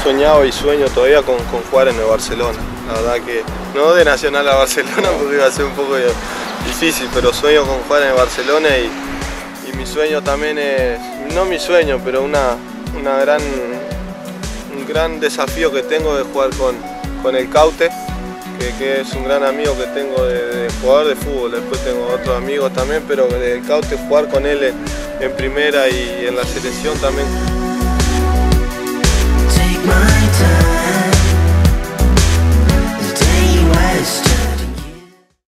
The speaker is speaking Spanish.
soñado y sueño todavía con jugar en el Barcelona. La verdad que no de Nacional a Barcelona porque iba a ser un poco difícil, pero sueño con jugar en el Barcelona y mi sueño también es, no mi sueño, pero un gran desafío que tengo de jugar con el Caute, que es un gran amigo que tengo de jugador de fútbol. Después tengo otros amigos también, pero del Caute jugar con él en primera y en la selección también.